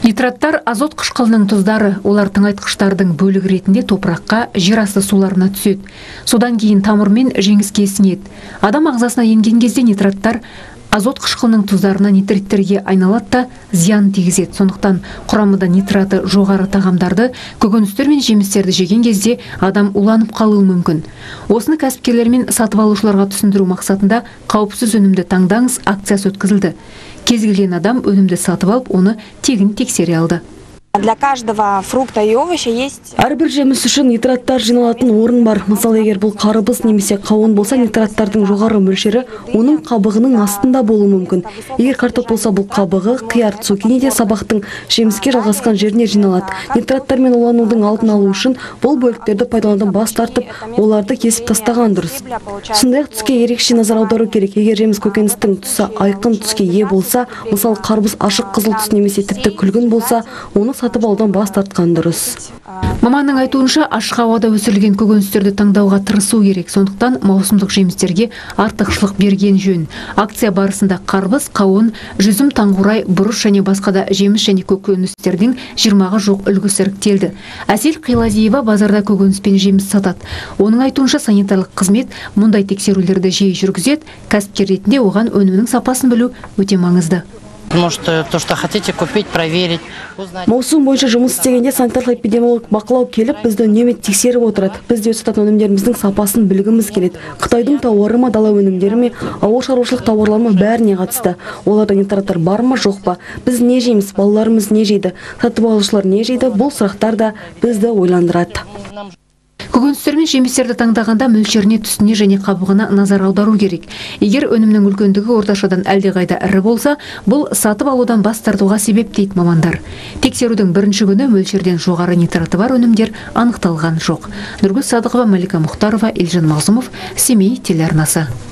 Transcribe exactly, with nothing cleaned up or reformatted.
Нитраттар азот қышқылының тұздары, олар тыңайтқыштардың бөлігі ретінде топыраққа, жер асты суларына түседі. Содан кейін тамырмен жеңіске сіңеді. Адам ағзасына енген кезде нитраттар азот қышқылының тұздарына нитриттерге айналады да зиян тигізеді. Сондықтан құрамында нитраты жоғары тағамдарды, көкөністер мен жемістерді жеген кезде адам уланып қалуы мүмкін. Осыны кәсіпкерлер мен сатып алушыларға түсіндіру мақсатында қауіпсіз өнімді таңдаңыз акциясы өткізілді. Кез келген адам өнімді сатып алып, оны тегін тексере алды. Для каждого фрукта и овоща есть. Әрбір жеміс үшін нитраттар жиналатын орын бар. Мысалы, егер бұл қарбыз немесе қауын болса, нитраттардың жоғары мөлшері оның қабығының астында болуы мүмкін. Егер картоп болса, бұл қабығы, қияр, цукини де сабақтың жеміске жалғасқан жеріне жиналады. Нитраттармен уланудың алдын алу үшін бұл бөліктерді пайдаланудан бас тартып, оларды кесіп тастаған дұрыс. Сондай-ақ түске ерекше назар аудару керек. Егер жеміс көкөністің түсі айқын түске ие болса, мысалы қарбыз ашық қызыл түс немесе тіпті күлгін болса, оны сатып алудан бас тартқан дұрыс. Маманның айтуынша, ашық ауада өсірілген көкөністерді таңдауға тырысу керек. Сондықтан маусымдық жемістерге артықшылық берген жөн. Акция барысында қарбыз, қауын, жүзім, таңғурай, бұрыш және басқа да жеміс және көкөністердің жиырмаға жоқ үлгісі іріктелді. Әсел Қилазиева базарда көкөніс пен жеміс сатады. Оның айтуынша, санитарлық қызмет мұндай тексерулерді жиі жүргізеді. Кәсіпкер ретінде оған өнімнің сапасын білу өте маңызды. Может, то, что хотите купить, проверить, узнать. Маусым бойынша жұмыс істегенде санитарлық эпидемиологиялық бақылау келіп, бізді үнемі тексеріп отырады. Біз де сататын өнімдеріміздің сапасын білгіміз келеді. Қытайдың тауары ма, дала өнімдері ме, ауыл шаруашылық тауарлары ма, бәріне қатысты. Оларда нитраттар бар ма, жоқ па? Біз не жейміз, балаларымыз не жейді, сатып алушылар не жейді? Бұл сұрақтар да бізді ойландырады. Көкөністер мен жемістерді таңдағанда мөлшеріне, түсіне және қабығына назар аудару керек. Егер өнімнің үлкендігі орташадан әлдеқайда ірі болса, бұл сатып алудан бас тартуға себеп дейді мамандар. Тексерудің бірінші күні мөлшерден жоғары нитраты бар өнімдер анықталған жоқ. Нұргүл Садықова, Малика Мұхтарова, Елжан Мағзұмов, Семей телеарнасы.